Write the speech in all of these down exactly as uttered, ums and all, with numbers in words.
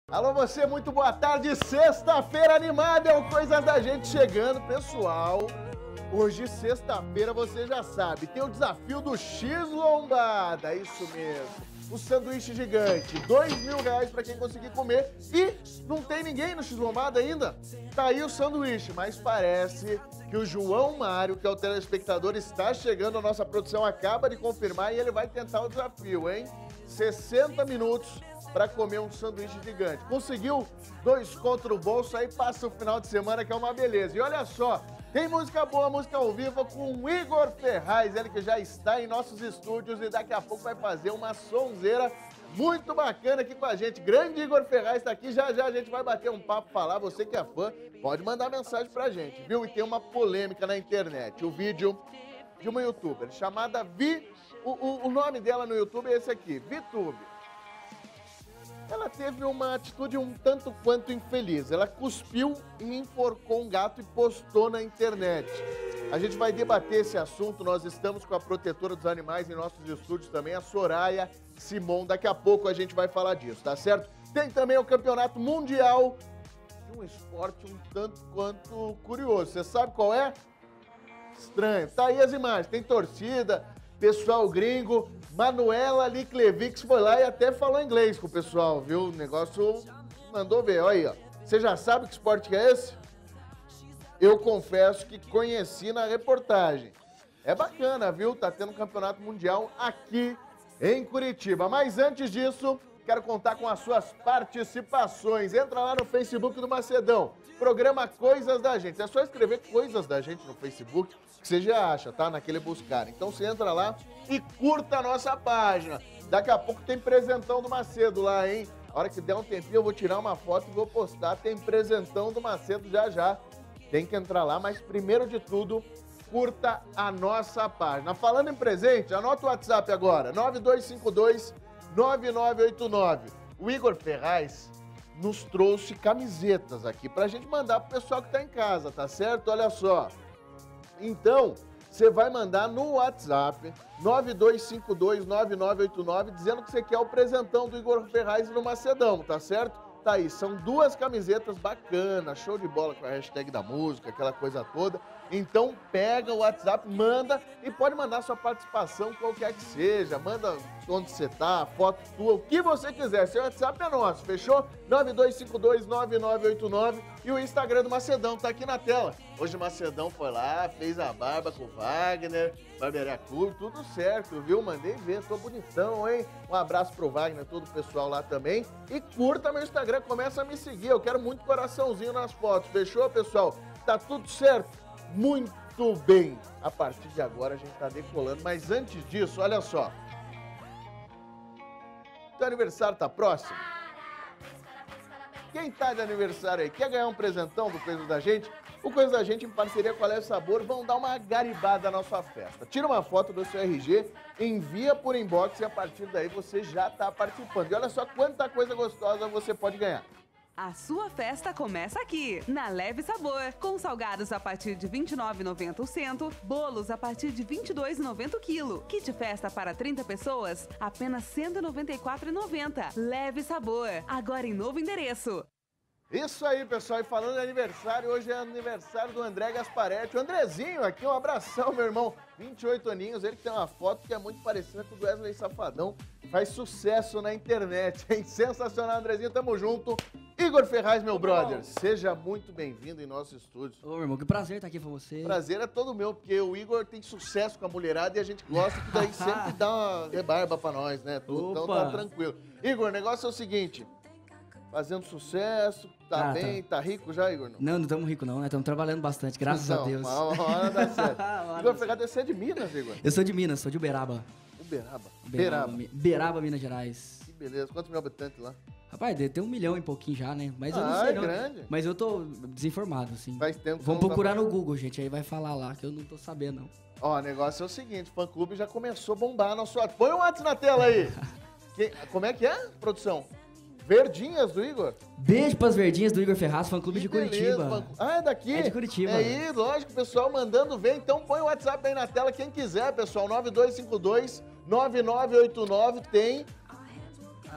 Alô você, muito boa tarde, sexta-feira animada, é o Coisas da Gente chegando, pessoal. Hoje, sexta-feira, você já sabe, tem o desafio do X-Lombada, isso mesmo. O sanduíche gigante, dois mil reais para quem conseguir comer e não tem ninguém no X-Lombada ainda. Tá aí o sanduíche, mas parece que o João Mário, que é o telespectador, está chegando, a nossa produção acaba de confirmar e ele vai tentar o desafio, hein? sessenta minutos para comer um sanduíche gigante. Conseguiu dois contra o bolso, aí passa o final de semana que é uma beleza. E olha só, tem música boa, música ao vivo com o Igor Ferraz, ele que já está em nossos estúdios e daqui a pouco vai fazer uma sonzeira muito bacana aqui com a gente. Grande Igor Ferraz está aqui, já já a gente vai bater um papo, falar, você que é fã, pode mandar mensagem pra gente, viu? E tem uma polêmica na internet, o vídeo de uma youtuber chamada Vi, o, o, o nome dela no YouTube é esse aqui, ViTube. Ela teve uma atitude um tanto quanto infeliz. Ela cuspiu e enforcou um gato e postou na internet. A gente vai debater esse assunto. Nós estamos com a protetora dos animais em nossos estúdios também, a Soraya Simon. Daqui a pouco a gente vai falar disso, tá certo? Tem também o Campeonato Mundial de um esporte um tanto quanto curioso. Você sabe qual é? Estranho. Tá aí as imagens. Tem torcida, pessoal gringo. Manuela Liklevix foi lá e até falou inglês com o pessoal, viu? O negócio mandou ver, olha aí, ó. Você já sabe que esporte que é esse? Eu confesso que conheci na reportagem. É bacana, viu? Tá tendo um campeonato mundial aqui em Curitiba. Mas antes disso, quero contar com as suas participações. Entra lá no Facebook do Macedão, programa Coisas da Gente. É só escrever Coisas da Gente no Facebook, que você já acha, tá? Naquele buscar. Então você entra lá e curta a nossa página. Daqui a pouco tem presentão do Macedo lá, hein? A hora que der um tempinho eu vou tirar uma foto e vou postar. Tem presentão do Macedo já já. Tem que entrar lá, mas primeiro de tudo, curta a nossa página. Falando em presente, anota o WhatsApp agora, nove dois cinco dois, nove nove oito nove. O Igor Ferraz nos trouxe camisetas aqui pra gente mandar pro pessoal que tá em casa, tá certo? Olha só. Então, você vai mandar no WhatsApp nove dois cinco dois, nove nove oito nove dizendo que você quer o presentão do Igor Ferraz no Macedão, tá certo? Tá aí, são duas camisetas bacanas, show de bola com a hashtag da música, aquela coisa toda. Então pega o WhatsApp, manda e pode mandar sua participação, qualquer que seja. Manda onde você tá, foto tua, o que você quiser. Seu WhatsApp é nosso, fechou? nove dois cinco dois, nove nove oito nove e o Instagram do Macedão tá aqui na tela. Hoje o Macedão foi lá, fez a barba com o Wagner, Barbearia Clube, tudo certo, viu? Mandei ver, tô bonitão, hein? Um abraço pro Wagner, todo o pessoal lá também. E curta meu Instagram, começa a me seguir, eu quero muito coraçãozinho nas fotos, fechou, pessoal? Tá tudo certo? Muito bem, a partir de agora a gente tá decolando, mas antes disso, olha só. Teu aniversário tá próximo? Quem tá de aniversário aí, quer ganhar um presentão do Coisa da Gente? O Coisa da Gente, em parceria com a Leve Sabor, vão dar uma garibada na sua festa. Tira uma foto do seu R G, envia por inbox e a partir daí você já tá participando. E olha só quanta coisa gostosa você pode ganhar. A sua festa começa aqui, na Leve Sabor, com salgados a partir de vinte e nove reais e noventa centavos, bolos a partir de vinte e dois reais e noventa centavos o quilo, kit festa para trinta pessoas, apenas cento e noventa e quatro reais e noventa centavos. Leve Sabor, agora em novo endereço. Isso aí, pessoal, e falando de aniversário, hoje é aniversário do André Gasparetti, o Andrezinho aqui, um abração, meu irmão, vinte e oito aninhos, ele que tem uma foto que é muito parecida com o do Wesley Safadão, faz sucesso na internet, hein? Sensacional, Andrezinho, tamo junto. Igor Ferraz, meu brother, seja muito bem-vindo em nosso estúdio. Ô, meu irmão, que prazer estar aqui com você. Prazer é todo meu, porque o Igor tem sucesso com a mulherada e a gente gosta que daí sempre dá uma rebarba pra nós, né? Tudo, então tá tranquilo. Igor, o negócio é o seguinte, fazendo sucesso, tá ah, bem, tá. tá rico já, Igor? Não, não estamos ricos não, né? Estamos trabalhando bastante, graças não, a Deus. Uma hora dá certo. Igor Ferraz, você é de Minas, Igor? Eu sou de Minas, sou de Uberaba. Uberaba? Uberaba, Uberaba, Minas Gerais. Que beleza, quantos mil habitantes lá? Rapaz, deve ter um milhão e pouquinho já, né? Mas ah, eu não sei é não. grande. Mas eu tô desinformado, assim. Faz tempo. Vamos procurar no Google, gente, aí vai falar lá, que eu não tô sabendo, não. Ó, o negócio é o seguinte, o fã-clube já começou a bombar no WhatsApp. Põe o WhatsApp na tela aí. que, como é que é, produção? Verdinhas do Igor? Beijo pras verdinhas do Igor Ferraz, fã-clube de Curitiba. Fã... Ah, é daqui? É de Curitiba. É aí, lógico, pessoal mandando ver. Então põe o WhatsApp aí na tela, quem quiser, pessoal. nove dois cinco dois, nove nove oito nove tem... Ah,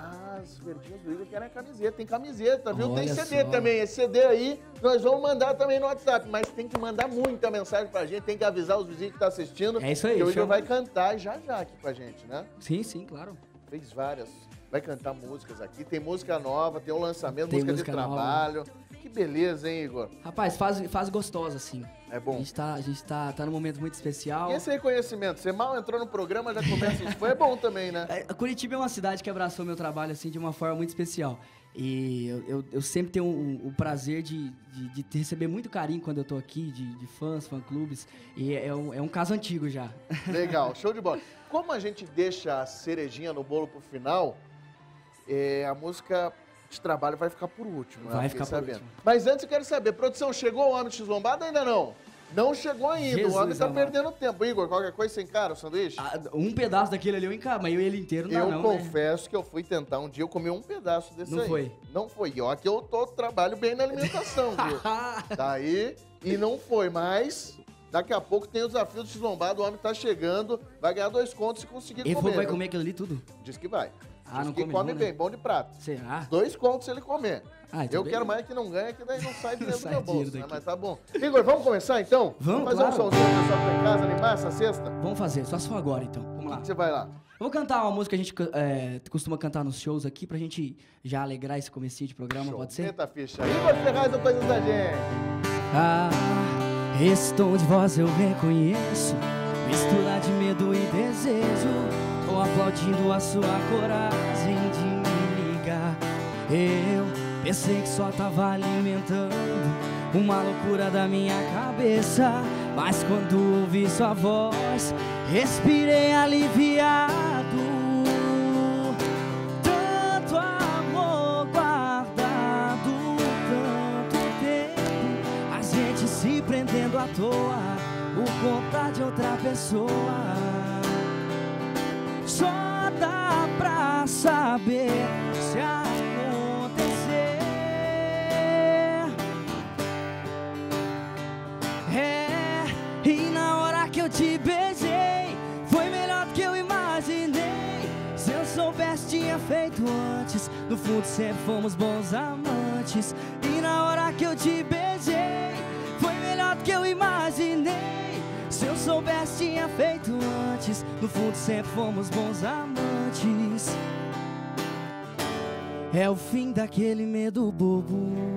as verdinhas do Igor querem a camiseta. Tem camiseta, viu? Tem Olha C D só. também. Esse C D aí nós vamos mandar também no WhatsApp. Mas tem que mandar muita mensagem pra gente. Tem que avisar os vizinhos que estão assistindo. É isso aí, Que o Igor chama. vai cantar já já aqui com a gente, né? Sim, sim, claro. Fez várias. Vai cantar músicas aqui. Tem música nova, tem um lançamento, Tem música, música de nova. trabalho. Que beleza, hein, Igor? Rapaz, fase, fase gostosa, assim. É A bom. gente, tá, a gente tá, tá num momento muito especial. E esse reconhecimento? Você mal entrou no programa, já começa isso. Foi bom também, né? É, Curitiba é uma cidade que abraçou meu trabalho, assim, de uma forma muito especial. E eu, eu, eu sempre tenho o, o prazer de, de, de receber muito carinho quando eu tô aqui, de, de fãs, fã-clubes. E é um, é um caso antigo já. Legal, show de bola. Como a gente deixa a cerejinha no bolo pro final, é, a música de trabalho vai ficar por último. né? Vai Fiquei ficar por último. Mas antes eu quero saber, produção, chegou o homem de X-Lombada ainda não? Não chegou ainda, Jesus o homem tá amado. perdendo tempo. Igor, qualquer coisa você encara o sanduíche? Ah, um pedaço daquele ali eu encaro, mas eu ele inteiro não dá eu não, né? confesso que eu fui tentar um dia, eu comi um pedaço desse Não aí. foi? Não foi. E ó, que eu tô, trabalho bem na alimentação, viu? Tá aí, e não foi, mas daqui a pouco tem o desafio do X-Lombado, o homem tá chegando, vai ganhar dois contos se conseguir Ele comer. falou vai viu? comer aquilo ali tudo? Diz que vai. Ah, Diz não que come come não, bem, né? bom de prato. Será? Dois contos se ele comer. Ah, então Eu quero beleza. mais que não ganha, que daí não sai dinheiro do Sai meu bolso, dinheiro né? daqui. Mas tá bom. Igor, vamos começar então? Vamos, fazer claro. um somzinho pro pessoal que tá em casa, animar essa sexta? O Vamos fazer, só se for agora então. Vamos lá. que você vai lá? Eu vou cantar uma música que a gente é, costuma cantar nos shows aqui pra gente já alegrar esse comecinho de programa, Show. pode ser? Meta a ficha. Igor Ferraz, ou Coisas da Gente. Ah, esse tom de voz eu reconheço, mistura de medo e desejo. Tô aplaudindo a sua coragem de me ligar. Eu pensei que só tava alimentando uma loucura da minha cabeça, mas quando ouvi sua voz, respirei aliviado. Tanto amor guardado, tanto tempo, a gente se prendendo à toa por conta de outra pessoa. Só dá pra saber se acontecer. É, e na hora que eu te beijei, foi melhor do que eu imaginei. Se eu soubesse, tinha feito antes. No fundo, sempre fomos bons amantes. E na hora que eu te beijei, foi melhor do que eu imaginei. Se eu soubesse, tinha feito antes. No fundo, sempre fomos bons amantes. É o fim daquele medo bobo.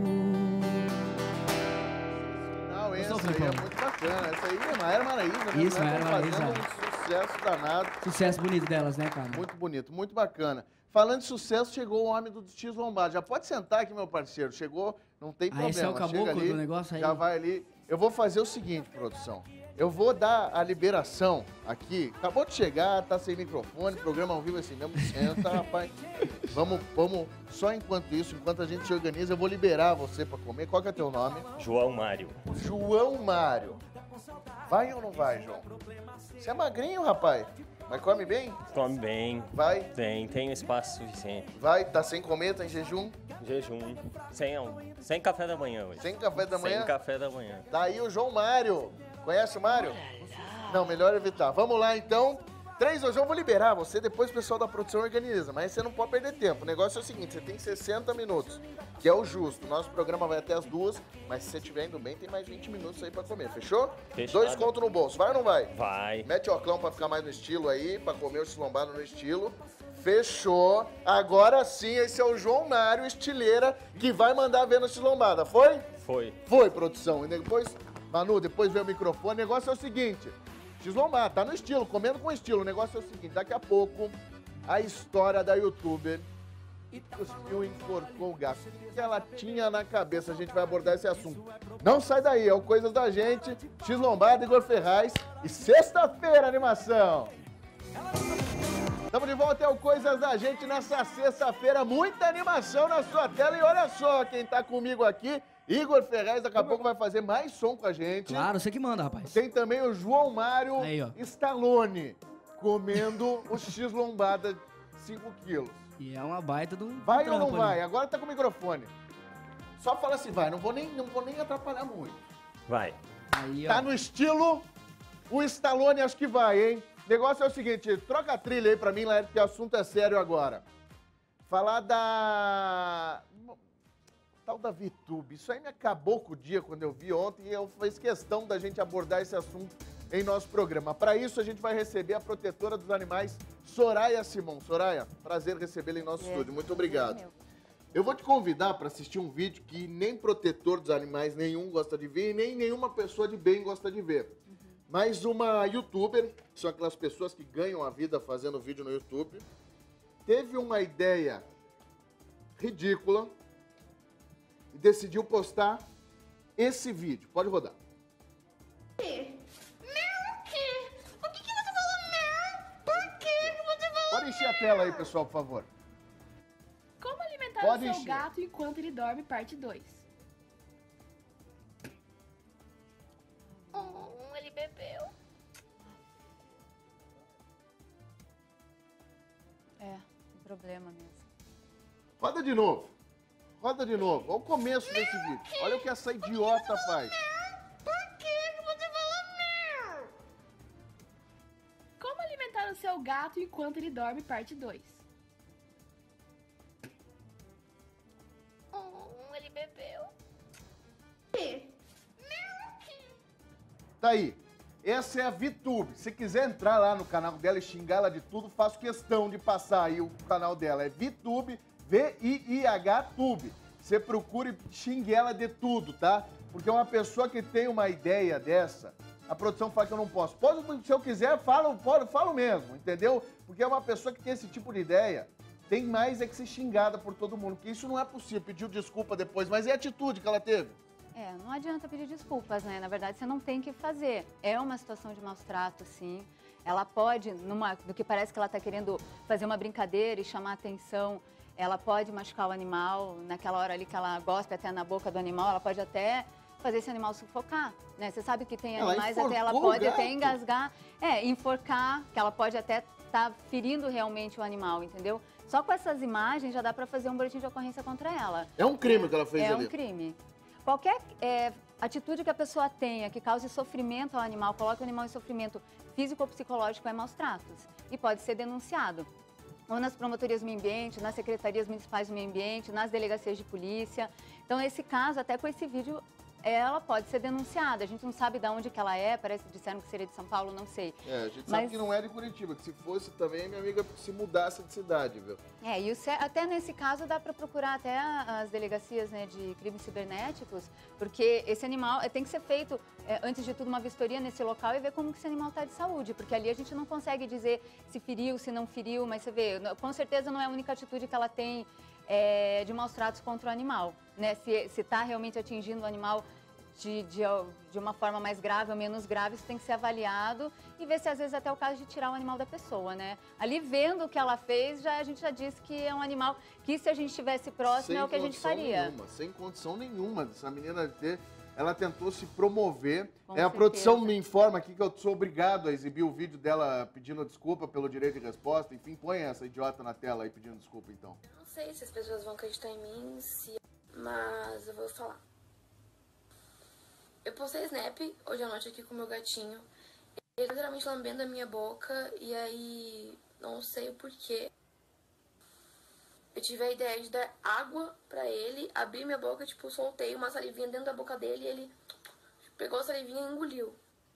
Não, essa Gostou, aí é Filipão? muito bacana. Essa aí é Maera Maraíza, né? Isso, Tá Maera fazendo Maraíza. um sucesso danado. Sucesso bonito delas, né, cara? Muito bonito, muito bacana. Falando de sucesso, chegou o homem do X-Lombado. Já pode sentar aqui, meu parceiro. Chegou, não tem Ah, problema. esse é o Chega caboclo ali, do negócio aí? Já vai ali. Eu vou fazer o seguinte, produção. Eu vou dar a liberação aqui. Acabou de chegar, tá sem microfone, programa ao vivo assim mesmo. Senta, rapaz. Vamos, vamos. Só enquanto isso, enquanto a gente se organiza, eu vou liberar você pra comer. Qual que é teu nome? João Mário. João Mário. Vai ou não vai, João? Você é magrinho, rapaz. Mas come bem? Come bem, Vai, tem, tem espaço suficiente. vai. Tá sem comer, tá em jejum? Jejum, sem, sem café da manhã hoje. Sem café da manhã? Sem café da manhã. Tá aí o João Mário. Conhece o Mário? Não, melhor evitar. Vamos lá, então. Três hoje eu vou liberar você, depois o pessoal da produção organiza, mas você não pode perder tempo. O negócio é o seguinte, você tem sessenta minutos, que é o justo. Nosso programa vai até as duas, mas se você estiver indo bem, tem mais vinte minutos aí pra comer, fechou? Fechado. Dois contos no bolso, vai ou não vai? Vai. Mete o oclão pra ficar mais no estilo aí, pra comer o X-Lombado no estilo. Fechou. Agora sim, esse é o João Mário, estileira, que vai mandar ver no X-Lombada, foi? Foi. Foi, produção. E depois, Manu, depois vem o microfone. O negócio é o seguinte, X-Lombada, tá no estilo, comendo com estilo. O negócio é o seguinte, daqui a pouco, a história da youtuber que cuspiu e enforcou o gato. O que ela tinha na cabeça? A gente vai abordar esse assunto. Não sai daí, é o Coisas da Gente, X-Lombada, Igor Ferraz e sexta-feira, animação. Estamos de volta, é o Coisas da Gente nessa sexta-feira. Muita animação na sua tela e olha só quem tá comigo aqui. Igor Ferraz daqui a pouco vai fazer mais som com a gente. Claro, você que manda, rapaz. Tem também o João Mário Aí, ó. Stallone comendo o X-Lombada cinco quilos. E é uma baita do. Vai do ou não trampo vai? ali. Agora tá com o microfone. Só fala assim, vai. Não vou nem, não vou nem atrapalhar muito. Vai. Aí, ó. Tá no estilo, o Stallone acho que vai, hein? O negócio é o seguinte, troca a trilha aí pra mim, Laerte, que o assunto é sério agora. falar da... tal da VTube. Isso aí me acabou com o dia quando eu vi ontem e eu fiz questão da gente abordar esse assunto em nosso programa. Para isso, a gente vai receber a protetora dos animais, Soraya Simon. Soraya, prazer recebê-la em nosso é, estúdio. Muito obrigado. É eu vou te convidar para assistir um vídeo que nem protetor dos animais nenhum gosta de ver e nem nenhuma pessoa de bem gosta de ver. Uhum. Mas uma youtuber, que são aquelas pessoas que ganham a vida fazendo vídeo no YouTube, teve uma ideia ridícula e decidiu postar esse vídeo. Pode rodar. Pode encher a tela aí, pessoal, por favor. Como alimentar Pode o seu encher. gato enquanto ele dorme, parte dois. Oh, ele bebeu. É, um problema mesmo. Roda de novo. Roda de novo. Olha o começo desse vídeo. Olha o que essa idiota faz. Por que você falou meu? Como alimentar o seu gato enquanto ele dorme, parte dois. Oh, ele bebeu. Tá aí. Essa é a VTube. Se quiser entrar lá no canal dela e xingar ela de tudo, faço questão de passar aí o canal dela. É VTube, V I I H Tube. Você procure e xingue ela de tudo, tá? Porque uma pessoa que tem uma ideia dessa, a produção fala que eu não posso. Pode, se eu quiser, falo, falo, falo mesmo, entendeu? Porque é uma pessoa que tem esse tipo de ideia, tem mais é que ser xingada por todo mundo, porque isso não é possível. Pediu desculpa depois, mas é a atitude que ela teve. É, não adianta pedir desculpas, né? Na verdade, você não tem que fazer. É uma situação de maus tratos, sim. Ela pode, numa, do que parece que ela está querendo fazer uma brincadeira e chamar atenção, ela pode machucar o animal, naquela hora ali que ela gosta até na boca do animal, ela pode até fazer esse animal sufocar, né? Você sabe que tem animais, até ela pode até engasgar, é, enforcar, que ela pode até estar tá ferindo realmente o animal, entendeu? Só com essas imagens já dá para fazer um boletim de ocorrência contra ela. É um crime que ela fez é ali. É um crime. Qualquer é, atitude que a pessoa tenha que cause sofrimento ao animal, coloque o animal em sofrimento físico ou psicológico, é maus tratos e pode ser denunciado. Ou nas promotorias do meio ambiente, nas secretarias municipais do meio ambiente, nas delegacias de polícia. Então, nesse caso, até com esse vídeo, ela pode ser denunciada. A gente não sabe de onde que ela é, parece que disseram que seria de São Paulo, não sei. É, a gente Mas... sabe que não é de Curitiba, que se fosse também, minha amiga se mudasse de cidade, viu? É, e o, até nesse caso dá para procurar até as delegacias, né, de crimes cibernéticos, porque esse animal tem que ser feito, é, antes de tudo, uma vistoria nesse local e ver como que esse animal está de saúde, porque ali a gente não consegue dizer se feriu, se não feriu, mas você vê, com certeza não é a única atitude que ela tem é, de maus tratos contra o animal, né? Se está realmente atingindo o animal de, de, de uma forma mais grave ou menos grave, isso tem que ser avaliado e ver se às vezes até é o caso de tirar o animal da pessoa, né? Ali vendo o que ela fez, já, a gente já disse que é um animal que se a gente estivesse próximo sem é o que a gente faria. Nenhuma, sem condição nenhuma dessa menina ter, ela tentou se promover. Com é, certeza. A produção me informa aqui que eu sou obrigado a exibir o vídeo dela pedindo desculpa pelo direito de resposta. Enfim, põe essa idiota na tela aí pedindo desculpa, então. Eu não sei se as pessoas vão acreditar em mim, se... mas eu vou falar. Eu postei Snap hoje à noite aqui com o meu gatinho. Ele literalmente lambendo a minha boca e aí não sei o porquê. Eu tive a ideia de dar água pra ele, abri minha boca, tipo, soltei uma salivinha dentro da boca dele e ele pegou a salivinha e engoliu.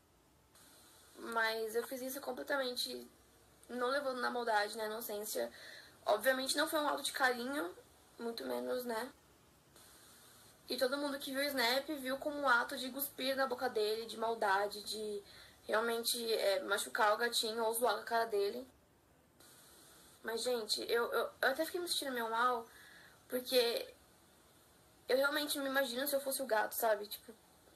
Mas eu fiz isso completamente não levando na maldade, na inocência. Obviamente não foi um ato de carinho, muito menos, né? E todo mundo que viu o Snap viu como um ato de cuspir na boca dele, de maldade, de realmente é, machucar o gatinho ou zoar a cara dele. Mas, gente, eu, eu, eu até fiquei me sentindo meio mal, porque eu realmente me imagino se eu fosse o gato, sabe? Tipo,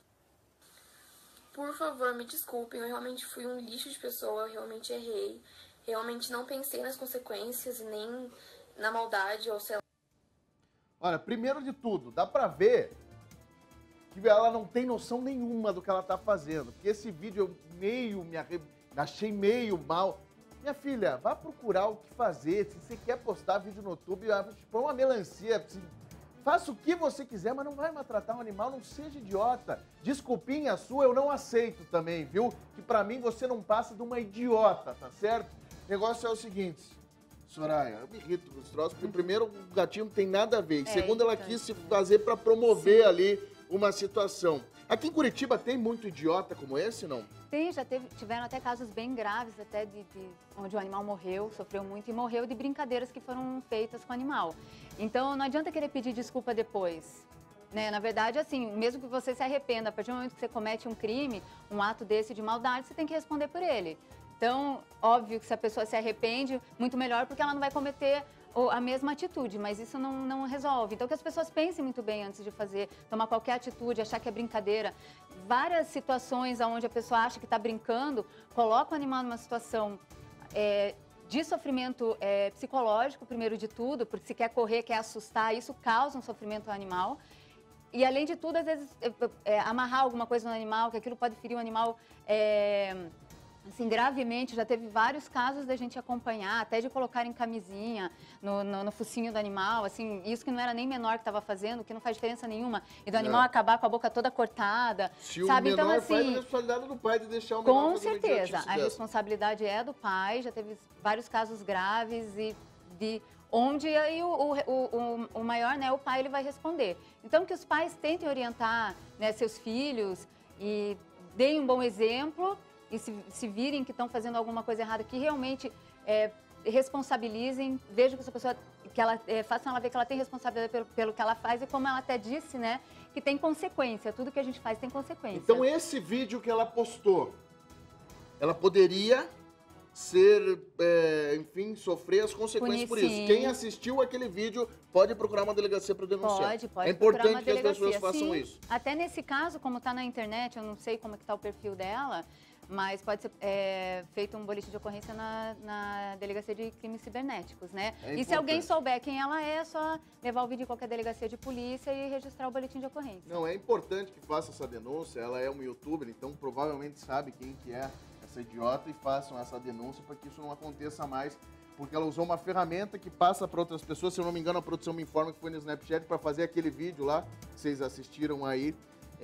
por favor, me desculpem, eu realmente fui um lixo de pessoa, eu realmente errei. Realmente não pensei nas consequências e nem na maldade ou sei lá. Olha, primeiro de tudo, dá pra ver que ela não tem noção nenhuma do que ela tá fazendo. Porque esse vídeo eu meio me arre... achei meio mal. Minha filha, vá procurar o que fazer. Se você quer postar vídeo no YouTube, põe uma melancia. Faça o que você quiser, mas não vai maltratar um animal, não seja idiota. Desculpinha sua eu não aceito também, viu? Que pra mim você não passa de uma idiota, tá certo? O negócio é o seguinte, Soraya, eu me irrito com esse troço, porque primeiro o gatinho não tem nada a ver. E É, segundo, ela então. quis se fazer pra promover ali uma situação. Aqui em Curitiba tem muito idiota como esse, não? Tem, já teve, tiveram até casos bem graves, até de, de onde o animal morreu, sofreu muito e morreu de brincadeiras que foram feitas com o animal. Então, não adianta querer pedir desculpa depois. Né? Na verdade, assim, mesmo que você se arrependa, a partir do momento que você comete um crime, um ato desse de maldade, você tem que responder por ele. Então, óbvio que se a pessoa se arrepende, muito melhor, porque ela não vai cometer a mesma atitude, mas isso não, não resolve. Então, que as pessoas pensem muito bem antes de fazer, tomar qualquer atitude, achar que é brincadeira. Várias situações onde a pessoa acha que está brincando, coloca o animal numa situação é, de sofrimento é, psicológico, primeiro de tudo, porque se quer correr, quer assustar, isso causa um sofrimento ao animal. E, além de tudo, às vezes, é, é, amarrar alguma coisa no animal, que aquilo pode ferir o animal... É, assim, gravemente, já teve vários casos da gente acompanhar, até de colocar em camisinha, no, no, no focinho do animal, assim, isso que não era nem menor que estava fazendo, que não faz diferença nenhuma, e do animal É. acabar com a boca toda cortada, Se sabe? o menor Então, faz, é assim, responsabilidade do pai de deixar o menor com fazer uma certeza, idiotice a dessa. responsabilidade é do pai, já teve vários casos graves e de onde aí o, o, o, o maior, né, o pai, ele vai responder. Então, que os pais tentem orientar, né, seus filhos e deem um bom exemplo, e se, se virem que estão fazendo alguma coisa errada, que realmente é, responsabilizem, vejam que essa pessoa, que ela, é, façam ela ver que ela tem responsabilidade pelo, pelo que ela faz, e como ela até disse, né, que tem consequência, tudo que a gente faz tem consequência. Então, esse vídeo que ela postou, ela poderia ser, é, enfim, sofrer as consequências Punir, por isso. sim. Quem assistiu aquele vídeo pode procurar uma delegacia para denunciar. Pode, pode É procurar importante uma que as pessoas delegacia. façam Sim, isso. Até nesse caso, como está na internet, eu não sei como é que está o perfil dela, mas pode ser é, feito um boletim de ocorrência na, na Delegacia de Crimes Cibernéticos, né? É e se alguém importante. souber quem ela é, é só levar o vídeo em qualquer delegacia de polícia e registrar o boletim de ocorrência. Não, é importante que faça essa denúncia. Ela é uma youtuber, então provavelmente sabe quem que é essa idiota, e façam essa denúncia para que isso não aconteça mais, porque ela usou uma ferramenta que passa para outras pessoas. Se eu não me engano, a produção me informa que foi no Snapchat para fazer aquele vídeo lá que vocês assistiram aí,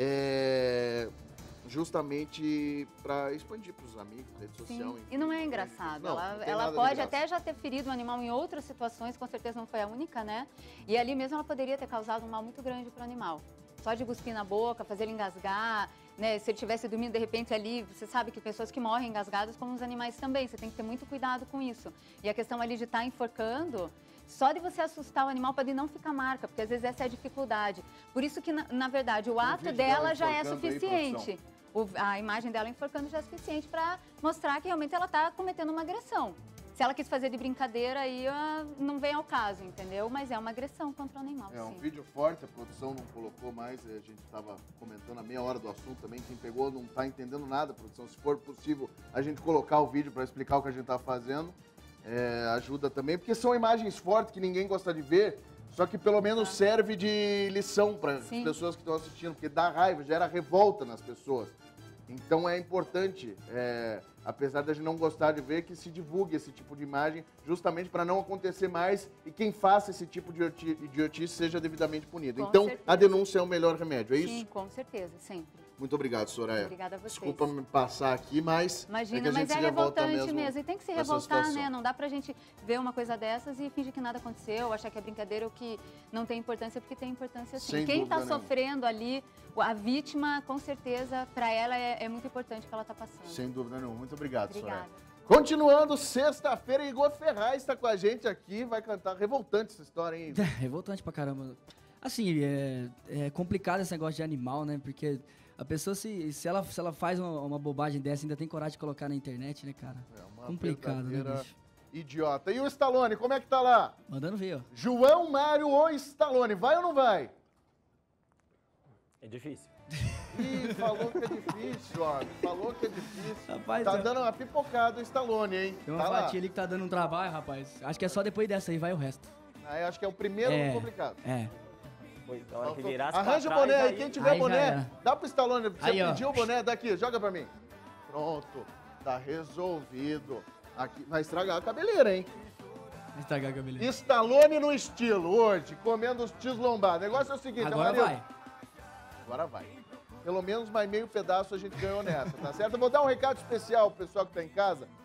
é, justamente para expandir para os amigos, rede social. Sim, enfim. e não é engraçado. Não, ela não tem ela nada de pode graça. até já ter ferido o animal em outras situações, com certeza não foi a única, né? E ali mesmo ela poderia ter causado um mal muito grande para o animal. Só de cuspir na boca, fazer ele engasgar, né? Se ele estivesse dormindo, de repente, ali, você sabe que pessoas que morrem engasgadas, como os animais também, você tem que ter muito cuidado com isso. E a questão ali de estar enforcando, só de você assustar o animal pode não ficar marca, porque às vezes essa é a dificuldade. Por isso que, na, na verdade, o ato vídeo dela dela já é enforcando aí, suficiente. O- a imagem dela enforcando já é suficiente para mostrar que realmente ela está cometendo uma agressão. Se ela quis fazer de brincadeira, aí ah, não vem ao caso, entendeu? Mas é uma agressão contra o animal, É um sim. vídeo forte, a produção não colocou mais, a gente estava comentando a meia hora do assunto também, quem pegou não está entendendo nada, produção. Se for possível a gente colocar o vídeo para explicar o que a gente está fazendo, é, ajuda também, porque são imagens fortes que ninguém gosta de ver, só que pelo menos serve de lição para as Sim. pessoas que estão assistindo, porque dá raiva, gera revolta nas pessoas. Então é importante, é, apesar da gente não gostar de ver, que se divulgue esse tipo de imagem, justamente para não acontecer mais e quem faça esse tipo de idioti- idiotice seja devidamente punido. Com Então, certeza. a denúncia é o melhor remédio, é Sim, isso? com certeza, sempre. Muito obrigado, Soraya. Obrigada a vocês. Desculpa me passar aqui, mas Imagina, é que a gente mas é se revolta revoltante mesmo. mesmo. E tem que se com essa revoltar, situação. né? Não dá pra gente ver uma coisa dessas e fingir que nada aconteceu, achar que é brincadeira ou que não tem importância, porque tem importância sim. Sem Quem tá dúvida nenhuma. sofrendo ali, a vítima, com certeza, pra ela é, é muito importante o que ela tá passando. Sem dúvida nenhuma. Muito obrigado, Obrigada. Soraya. Continuando, sexta-feira, Igor Ferraz está com a gente aqui, vai cantar. Revoltante essa história, hein? É revoltante pra caramba. Assim, é, é complicado esse negócio de animal, né? Porque a pessoa, se, se, ela, se ela faz uma, uma bobagem dessa, ainda tem coragem de colocar na internet, né, cara? É uma Complicado, né, verdadeira bicho? idiota. E o Stallone, como é que tá lá? Mandando ver, ó. João Mário ou Stallone, vai ou não vai? É difícil. Ih, falou que é difícil, ó. Falou que é difícil. Rapaz, Tá ó, dando uma pipocada o Stallone, hein? tem uma Tá lá. fatia ali que tá dando um trabalho, rapaz. Acho que é só depois dessa aí vai o resto. Aí acho que é o primeiro É, complicado. é. Foi, na hora que virasse Arranja o pra trás, boné aí, aí- quem tiver aí já boné, era. dá pro Stallone. Você Aí, ó. pediu o boné, daqui, joga pra mim. Pronto, tá resolvido. Aqui, vai estragar a cabeleira, hein? Vai estragar a cabeleira. Stallone no estilo, hoje, comendo os tios lombados. O negócio é o seguinte, Agora Amarildo. vai. Agora vai. Pelo menos mais meio pedaço a gente ganhou nessa, tá certo? Eu vou dar um recado especial pro pessoal que tá em casa.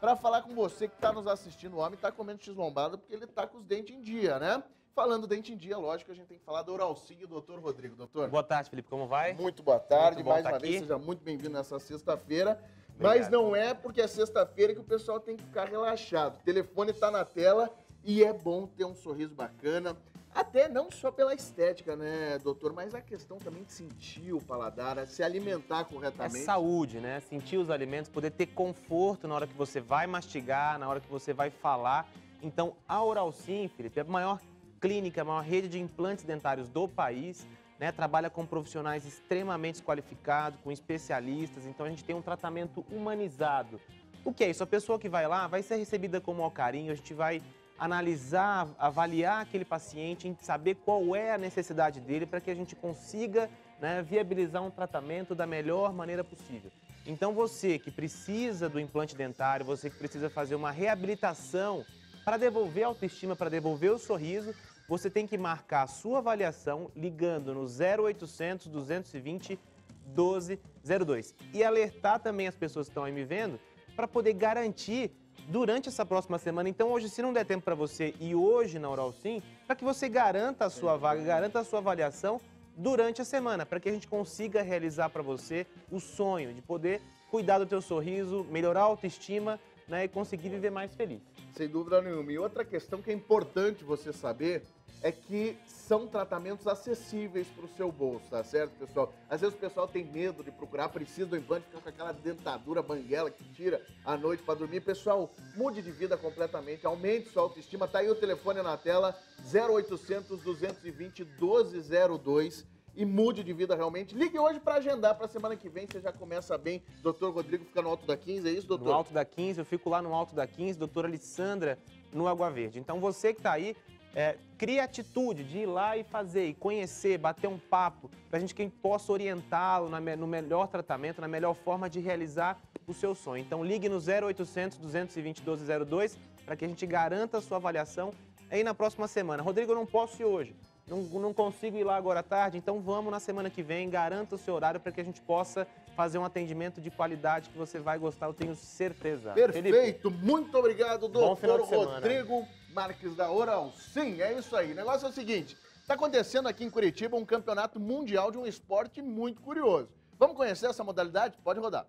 para falar com você que está nos assistindo. O homem está comendo x-lombada porque ele está com os dentes em dia, né? Falando dente em dia, lógico, a gente tem que falar do Oralcim e do doutor Rodrigo. Doutor. Boa tarde, Felipe. Como vai? Muito boa tarde. Muito bom Mais tá uma aqui. vez, seja muito bem-vindo nessa sexta-feira. Mas não é porque é sexta-feira que o pessoal tem que ficar relaxado. O telefone está na tela e é bom ter um sorriso bacana. Até não só pela estética, né, doutor? Mas a questão também de sentir o paladar, se alimentar corretamente. É saúde, né? Sentir os alimentos, poder ter conforto na hora que você vai mastigar, na hora que você vai falar. Então, a Oralcim, Felipe, é a maior clínica, a maior rede de implantes dentários do país, né? Trabalha com profissionais extremamente qualificados, com especialistas. Então, a gente tem um tratamento humanizado. O que é isso? A pessoa que vai lá vai ser recebida com maior carinho, a gente vai analisar, avaliar aquele paciente, saber qual é a necessidade dele para que a gente consiga, né, viabilizar um tratamento da melhor maneira possível. Então você que precisa do implante dentário, você que precisa fazer uma reabilitação para devolver a autoestima, para devolver o sorriso, você tem que marcar a sua avaliação ligando no zero oitocentos, duzentos e vinte, doze zero dois e alertar também as pessoas que estão aí me vendo para poder garantir durante essa próxima semana. Então hoje, se não der tempo para você ir hoje na Oralcim, para que você garanta a sua vaga, garanta a sua avaliação durante a semana, para que a gente consiga realizar para você o sonho de poder cuidar do teu sorriso, melhorar a autoestima, né, e conseguir viver mais feliz. Sem dúvida nenhuma. E outra questão que é importante você saber é que são tratamentos acessíveis para o seu bolso, tá certo, pessoal? Às vezes o pessoal tem medo de procurar, precisa do implante, fica com aquela dentadura banguela que tira à noite para dormir. Pessoal, mude de vida completamente, aumente sua autoestima. Tá aí o telefone na tela, zero oitocentos, duzentos e vinte, doze zero dois. E mude de vida realmente. Ligue hoje para agendar para a semana que vem, você já começa bem. doutor Rodrigo fica no Alto da quinze, é isso, doutor? No Alto da quinze, eu fico lá no Alto da quinze, doutora Alessandra no Água Verde. Então você que está aí, é, crie a atitude de ir lá e fazer, e conhecer, bater um papo, para a gente quem possa orientá-lo no melhor tratamento, na melhor forma de realizar o seu sonho. Então ligue no zero oitocentos, duzentos e vinte, doze zero dois para que a gente garanta a sua avaliação aí na próxima semana. Rodrigo, eu não posso ir hoje. Não, não consigo ir lá agora à tarde, então vamos na semana que vem, garanta o seu horário para que a gente possa fazer um atendimento de qualidade que você vai gostar, eu tenho certeza. Perfeito, Felipe, muito obrigado, doutor Rodrigo Marques da Oralcim. É isso aí, o negócio é o seguinte, está acontecendo aqui em Curitiba um campeonato mundial de um esporte muito curioso. Vamos conhecer essa modalidade? Pode rodar.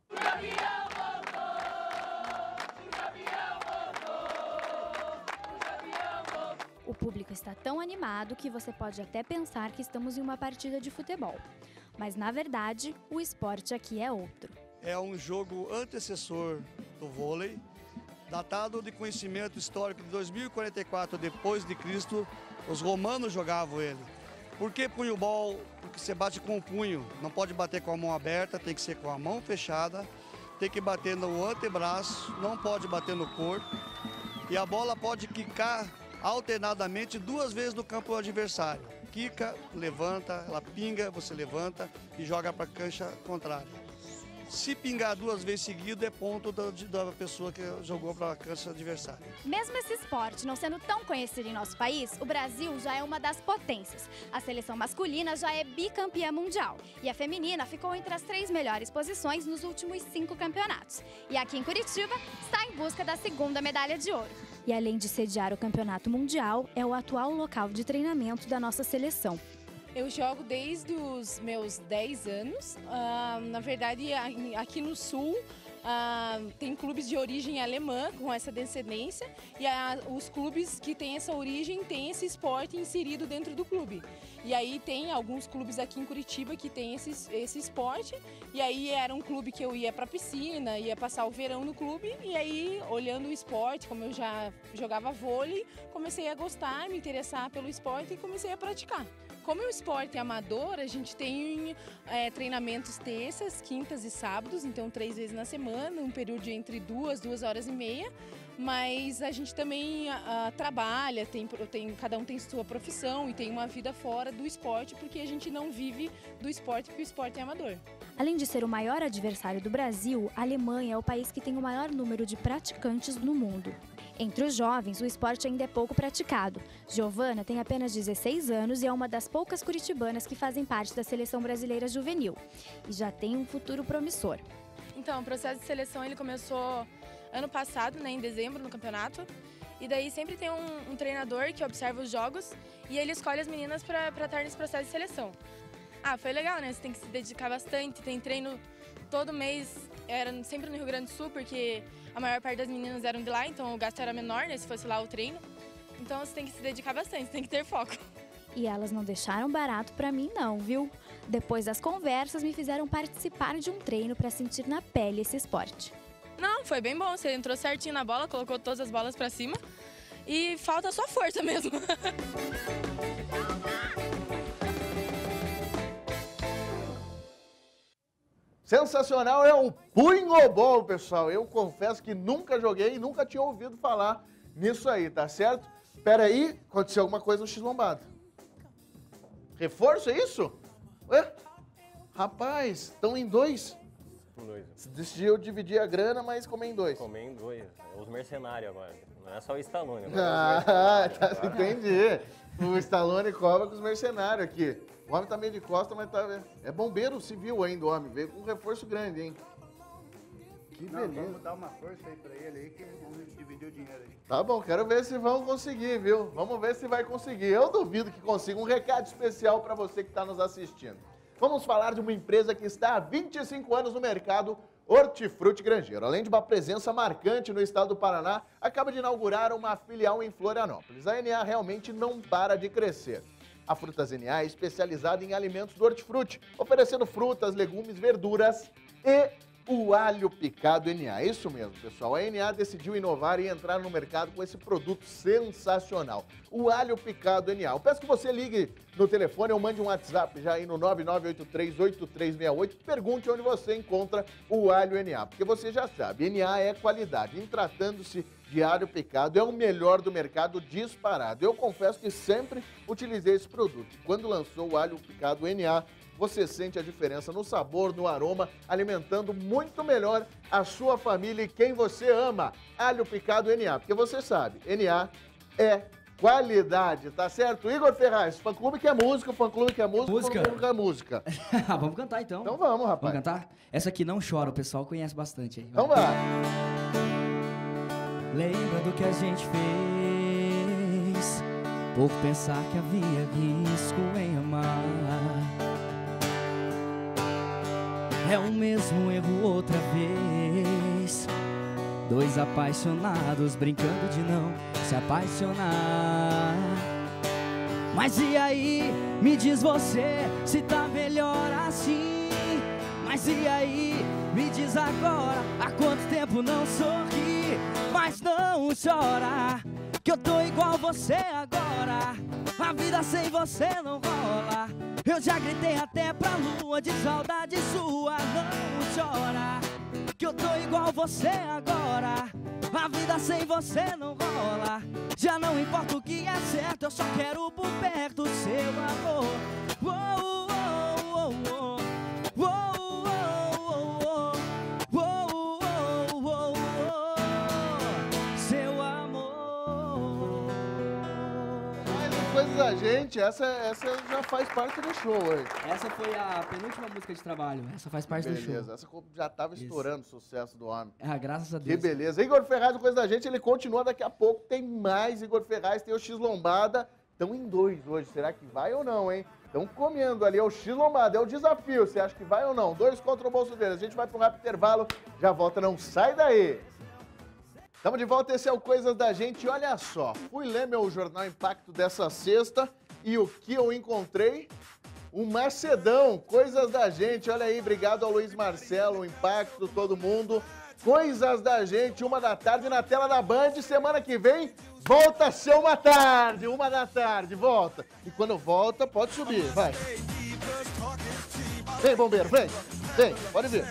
O público está tão animado que você pode até pensar que estamos em uma partida de futebol. Mas, na verdade, o esporte aqui é outro. É um jogo antecessor do vôlei, datado de conhecimento histórico de dois mil e quarenta e quatro depois de Cristo. Os romanos jogavam ele. Por que punho-bol? Porque você bate com o punho, não pode bater com a mão aberta, tem que ser com a mão fechada, tem que bater no antebraço, não pode bater no corpo. E a bola pode quicar alternadamente duas vezes no campo adversário. Quica, levanta, ela pinga, você levanta e joga para a cancha contrária. Se pingar duas vezes seguidas, é ponto da, da pessoa que jogou para a cancha adversária. Mesmo esse esporte não sendo tão conhecido em nosso país, o Brasil já é uma das potências. A seleção masculina já é bicampeã mundial e a feminina ficou entre as três melhores posições nos últimos cinco campeonatos. E aqui em Curitiba está em busca da segunda medalha de ouro. E além de sediar o campeonato mundial, é o atual local de treinamento da nossa seleção. Eu jogo desde os meus dez anos. Uh, na verdade, aqui no Sul, uh, tem clubes de origem alemã com essa descendência. E uh, os clubes que têm essa origem têm esse esporte inserido dentro do clube. E aí tem alguns clubes aqui em Curitiba que tem esse, esse esporte. E aí era um clube que eu ia para piscina, ia passar o verão no clube. E aí, olhando o esporte, como eu já jogava vôlei, comecei a gostar, me interessar pelo esporte e comecei a praticar. Como é um esporte amador, a gente tem é, treinamentos terças, quintas e sábados, então três vezes na semana, um período de entre duas, duas horas e meia. Mas a gente também a, a, trabalha, tem, tem, cada um tem sua profissão e tem uma vida fora do esporte, porque a gente não vive do esporte, porque o esporte é amador. Além de ser o maior adversário do Brasil, a Alemanha é o país que tem o maior número de praticantes no mundo. Entre os jovens, o esporte ainda é pouco praticado. Giovana tem apenas dezesseis anos e é uma das poucas curitibanas que fazem parte da seleção brasileira juvenil. E já tem um futuro promissor. Então, o processo de seleção ele começou ano passado, né, em dezembro, no campeonato. E daí sempre tem um, um treinador que observa os jogos e ele escolhe as meninas para estar nesse processo de seleção. Ah, foi legal, né? Você tem que se dedicar bastante, tem treino todo mês, era sempre no Rio Grande do Sul, porque a maior parte das meninas eram de lá, então o gasto era menor, né, se fosse lá o treino. Então você tem que se dedicar bastante, tem que ter foco. E elas não deixaram barato pra mim não, viu? Depois das conversas, me fizeram participar de um treino pra sentir na pele esse esporte. Não, foi bem bom, você entrou certinho na bola, colocou todas as bolas pra cima e falta só força mesmo. Sensacional é o punhobol, pessoal. Eu confesso que nunca joguei e nunca tinha ouvido falar nisso aí, tá certo? Espera aí, aconteceu alguma coisa no X-Lombada. Reforço, é isso? Ué? Rapaz, estão em dois. Dois. Decidiu dividir a grana, mas comer em dois. Comer em dois. É os mercenários agora. Não é só o Stallone. Ah, tá, entendi. O Stallone cobra com os mercenários aqui. O homem tá meio de costa, mas tá... É bombeiro civil ainda o homem. Veio com um reforço grande, hein? Que Não, beleza. vamos dar uma força aí pra ele aí, que vamos dividir o dinheiro aí. Tá bom, quero ver se vão conseguir, viu? Vamos ver se vai conseguir. Eu duvido que consiga. Um recado especial para você que está nos assistindo. Vamos falar de uma empresa que está há vinte e cinco anos no mercado, Hortifruti Grangeiro. Além de uma presença marcante no estado do Paraná, acaba de inaugurar uma filial em Florianópolis. A N A realmente não para de crescer. A Frutas N A é especializada em alimentos do hortifruti, oferecendo frutas, legumes, verduras e o alho picado N A. Isso mesmo, pessoal. A N A decidiu inovar e entrar no mercado com esse produto sensacional. O alho picado N A. Eu peço que você ligue no telefone ou mande um WhatsApp já aí no nove nove oito três oito três seis oito. Pergunte onde você encontra o alho N A, porque você já sabe, N A é qualidade. Em tratando-se de alho picado, é o melhor do mercado disparado. Eu confesso que sempre utilizei esse produto. Quando lançou o alho picado N A, você sente a diferença no sabor, no aroma, alimentando muito melhor a sua família e quem você ama. Alho picado N A, porque você sabe, N A é qualidade, tá certo? Igor Ferraz, fã-clube que é música, fã-clube que é música, Música. fã-clube que é música. Vamos cantar então. Então vamos, rapaz. Vamos cantar? Essa aqui não chora, o pessoal conhece bastante aí. Então vai. Lembra do que a gente fez, por pensar que havia risco em amar. É o mesmo erro outra vez, dois apaixonados brincando de não se apaixonar. Mas e aí, me diz você, se tá melhor assim? Mas e aí, me diz agora, há quanto tempo não sorri? Mas não chora, que eu tô igual você agora. A vida sem você não rola. Eu já gritei até pra lua de saudade sua. Não chora, que eu tô igual você agora. A vida sem você não rola. Já não importa o que é certo, eu só quero por perto o seu amor. Uou, uou, uou, uou. Coisas da gente, essa, essa já faz parte do show hoje. Essa foi a penúltima música de trabalho, essa faz parte beleza. do show. Beleza, essa já tava estourando o sucesso do homem. Ah, graças a Deus. Que beleza. Igor Ferraz, Coisa da Gente, ele continua daqui a pouco, tem mais Igor Ferraz, tem o X-Lombada, estão em dois hoje, será que vai ou não, hein? Estão comendo ali, é o X-Lombada, é o desafio, você acha que vai ou não? Dois contra o bolso deles, a gente vai para um rápido intervalo, já volta, não sai daí. Estamos de volta, esse é o Coisas da Gente. Olha só, fui ler meu Jornal Impacto dessa sexta e o que eu encontrei? Um Macedão, Coisas da Gente. Olha aí, obrigado ao Luiz Marcelo, o Impacto, todo mundo. Coisas da Gente, uma da tarde na tela da Band. Semana que vem, volta a ser uma tarde, uma da tarde, volta. E quando volta, pode subir, vai. Vem, bombeiro, vem, vem, pode vir.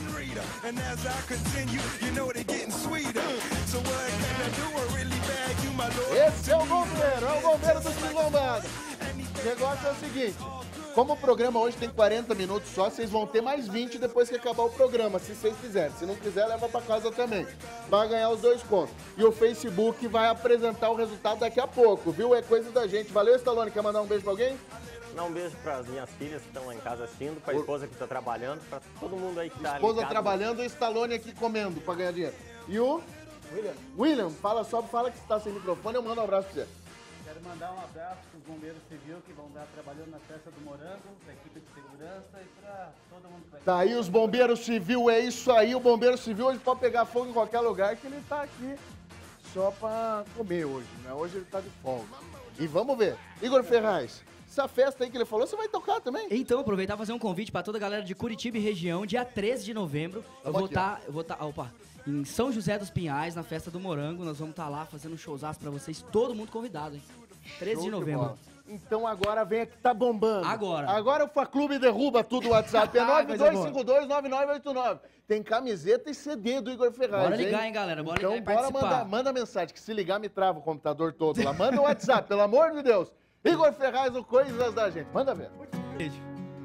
Esse é o bombeiro, é o bombeiro do X-Lombada. O negócio é o seguinte, como o programa hoje tem quarenta minutos só, vocês vão ter mais vinte depois que acabar o programa, se vocês quiserem. Se não quiser, leva pra casa também. Vai ganhar os dois contos. E o Facebook vai apresentar o resultado daqui a pouco, viu? É Coisa da Gente. Valeu, Stallone. Quer mandar um beijo pra alguém? Dar um beijo para as minhas filhas que estão lá em casa assistindo, para a esposa que está trabalhando, para todo mundo aí que está ligado. Esposa trabalhando e Stallone aqui comendo para ganhar dinheiro. E o... William. William, fala só, fala que você tá sem microfone, eu mando um abraço pra você. Quero mandar um abraço para os bombeiros civis que vão estar trabalhando na festa do Morango, para a equipe de segurança e para todo mundo que vai... Tá aí os bombeiros civil, é isso aí. O bombeiro civil hoje pode pegar fogo em qualquer lugar que ele tá aqui só pra comer hoje, né? Hoje ele tá de folga. E vamos ver. Igor Ferraz, essa festa aí que ele falou, você vai tocar também? Então, aproveitar e fazer um convite pra toda a galera de Curitiba e região, dia treze de novembro. Eu vou estar, eu vou estar, opa, em São José dos Pinhais, na festa do Morango. Nós vamos estar lá fazendo um showzaço pra vocês, todo mundo convidado, hein? treze de novembro. Então agora vem aqui, tá bombando. Agora. Agora o Fã-Clube derruba tudo o WhatsApp. É nove dois cinco dois nove nove oito nove. Tem camiseta e C D do Igor Ferraz. Bora ligar, hein, galera? Bora então, ligar e bora participar. mandar, manda mensagem, que se ligar me trava o computador todo lá. Manda o WhatsApp, pelo amor de Deus. Igor Ferraz, o Coisas da Gente. Manda ver. Beijo.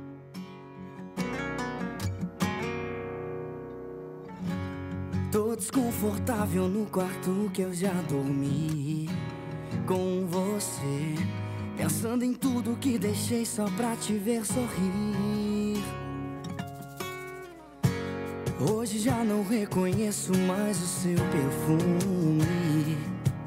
Tô desconfortável no quarto que eu já dormi com você, pensando em tudo que deixei só pra te ver sorrir. Hoje já não reconheço mais o seu perfume.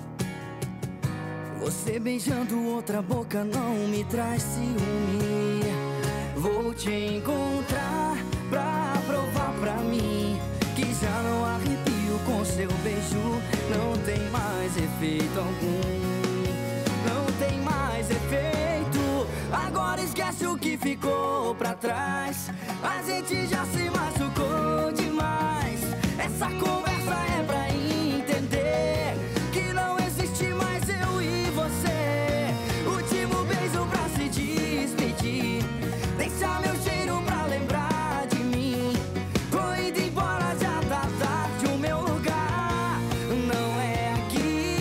Você beijando outra boca não me traz ciúme. Vou te encontrar pra provar pra mim que já não arrepio com seu beijo. Não tem mais efeito algum. Não tem mais efeito. Agora esquece o que ficou pra trás. A gente já se machucou demais. Essa conversa é pra entender que não existe mais eu e você. Último beijo pra se despedir. Deixa meu cheiro pra lembrar de mim. Tô indo embora, já tá tarde. O meu lugar não é aqui.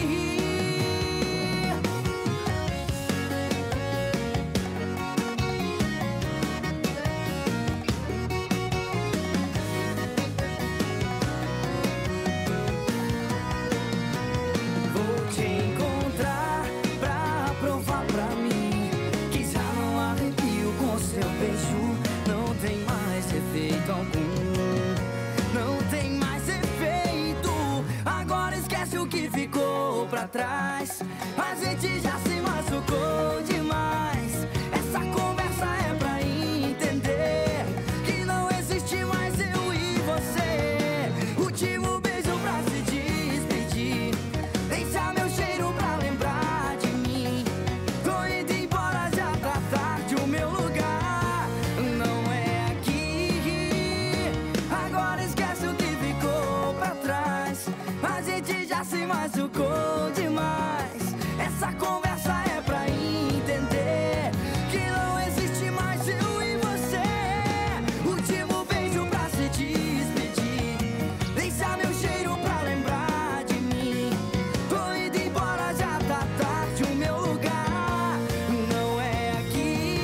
Vou te encontrar pra provar pra mim que já não arrepio com seu beijo. Não tem mais efeito algum. Não tem mais efeito. Agora esquece o que ficou pra trás. A gente já se machucou demais. Essa conversa é pra entender que não existe mais eu e você. Último beijo pra se despedir. Deixa meu cheiro pra lembrar de mim. Tô indo embora, já tá tarde. O meu lugar não é aqui. Agora esquece o que ficou pra trás. A gente já se machucou demais. Essa conversa é pra entender que não existe mais eu e você. Último beijo pra se despedir. Deixa meu cheiro pra lembrar de mim. Tô indo embora, já tá tarde. O meu lugar não é aqui.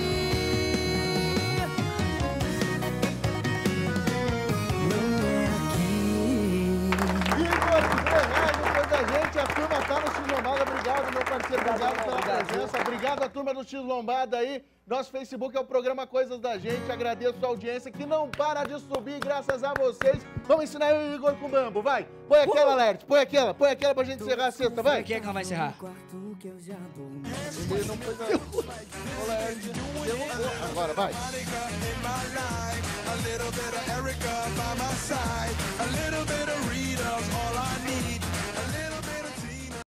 Não é aqui. Igor Ferraz, depois da gente, a turma tá no X Lombada. Obrigado, meu parceiro. Obrigado pela presença. Obrigado a turma do X Lombada aí. Nosso Facebook é o programa Coisas da Gente. Agradeço a audiência que não para de subir graças a vocês. Vamos ensinar eu e o Igor com o Bambo, vai. Põe aquela, Lerte. Põe aquela, põe aquela pra gente encerrar a sexta, vai. Quem é que ela vai encerrar? Ele não foi agora, vai. A little bit of Erica by my side, a little bit of Rita's all I need.